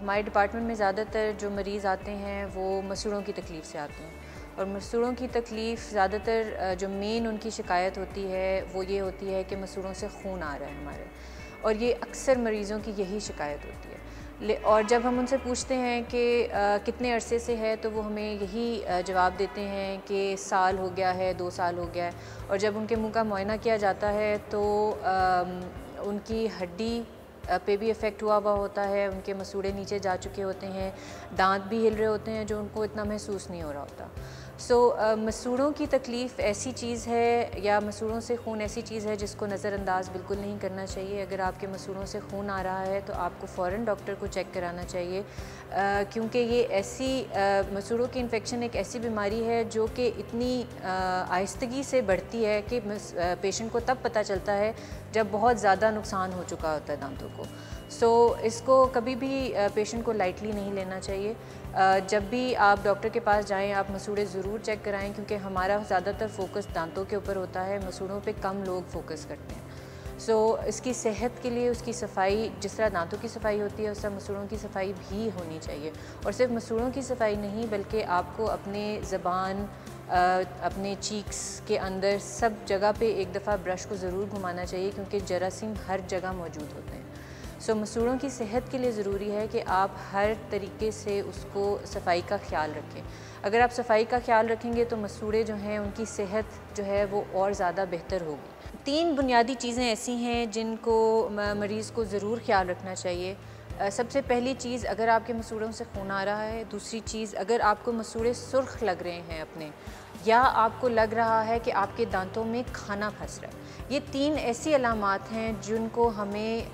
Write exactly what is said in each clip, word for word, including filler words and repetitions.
हमारे डिपार्टमेंट में ज़्यादातर जो मरीज़ आते हैं वो मसूड़ों की तकलीफ़ से आते हैं, और मसूड़ों की तकलीफ़ ज़्यादातर जो मेन उनकी शिकायत होती है वो ये होती है कि मसूड़ों से खून आ रहा है हमारे, और ये अक्सर मरीज़ों की यही शिकायत होती है। और जब हम उनसे पूछते हैं कि कितने अरसे से है, तो वो हमें यही जवाब देते हैं कि साल हो गया है, दो साल हो गया है। और जब उनके मुंह का मुआयना किया जाता है तो आ, उनकी हड्डी पे भी इफ़ेक्ट हुआ हुआ होता है, उनके मसूड़े नीचे जा चुके होते हैं, दांत भी हिल रहे होते हैं जो उनको इतना महसूस नहीं हो रहा होता। सो so, uh, मसूड़ों की तकलीफ़ ऐसी चीज़ है, या मसूड़ों से खून ऐसी चीज़ है जिसको नज़रअंदाज बिल्कुल नहीं करना चाहिए। अगर आपके मसूड़ों से खून आ रहा है तो आपको फ़ौरन डॉक्टर को चेक कराना चाहिए, uh, क्योंकि ये ऐसी uh, मसूड़ों की इन्फेक्शन एक ऐसी बीमारी है जो कि इतनी uh, आहिस्तगी से बढ़ती है कि पेशेंट को तब पता चलता है जब बहुत ज़्यादा नुकसान हो चुका होता है दांतों को। सो so, इसको कभी भी पेशेंट को लाइटली नहीं लेना चाहिए। जब भी आप डॉक्टर के पास जाएं, आप मसूड़े ज़रूर चेक कराएं, क्योंकि हमारा ज़्यादातर फोकस दांतों के ऊपर होता है, मसूड़ों पे कम लोग फोकस करते हैं। सो so, इसकी सेहत के लिए उसकी सफाई, जिस तरह दांतों की सफाई होती है उस तरह मसूड़ों की सफाई भी होनी चाहिए। और सिर्फ मसूड़ों की सफाई नहीं, बल्कि आपको अपने ज़बान, अपने चीक्स के अंदर सब जगह पे एक दफ़ा ब्रश को ज़रूर घुमाना चाहिए, क्योंकि जरासीम हर जगह मौजूद होते हैं। सो so, मसूड़ों की सेहत के लिए ज़रूरी है कि आप हर तरीके से उसको सफाई का ख़्याल रखें। अगर आप सफाई का ख़्याल रखेंगे तो मसूड़े जो हैं उनकी सेहत जो है वो और ज़्यादा बेहतर होगी। तीन बुनियादी चीज़ें ऐसी हैं जिनको मरीज़ को ज़रूर ख्याल रखना चाहिए। सबसे पहली चीज़, अगर आपके मसूड़ों से खून आ रहा है। दूसरी चीज़, अगर आपको मसूड़े सुर्ख लग रहे हैं अपने, या आपको लग रहा है कि आपके दांतों में खाना फंस रहा है। ये तीन ऐसी अलामात हैं जिनको हमें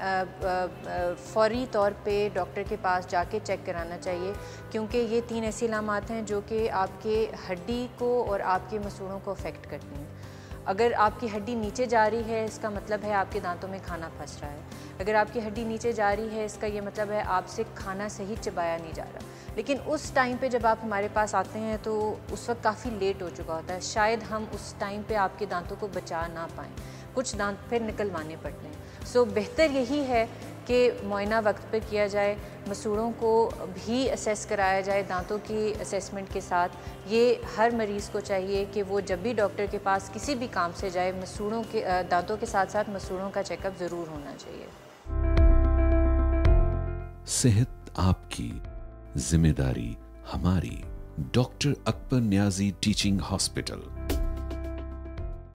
फ़ौरी तौर पे डॉक्टर के पास जाके चेक कराना चाहिए, क्योंकि ये तीन ऐसी अलामात हैं जो कि आपके हड्डी को और आपके मसूड़ों को अफेक्ट करती हैं। अगर आपकी हड्डी नीचे जा रही है, इसका मतलब है आपके दांतों में खाना फंस रहा है। अगर आपकी हड्डी नीचे जा रही है, इसका ये मतलब है आपसे खाना सही चबाया नहीं जा रहा। लेकिन उस टाइम पे जब आप हमारे पास आते हैं तो उस वक्त काफ़ी लेट हो चुका होता है। शायद हम उस टाइम पे आपके दांतों को बचा ना पाएँ, कुछ दांत फिर निकलवाने पड़ते हैं। सो बेहतर यही है कि मुआयना वक्त पर किया जाए, मसूड़ों को भी असेस कराया जाए दांतों की असेसमेंट के साथ। ये हर मरीज़ को चाहिए कि वो जब भी डॉक्टर के पास किसी भी काम से जाए, मसूड़ों के दांतों के साथ साथ मसूड़ों का चेकअप ज़रूर होना चाहिए। सेहत आपकी, जिम्मेदारी हमारी। Doctor Akbar Niazi teaching hospital.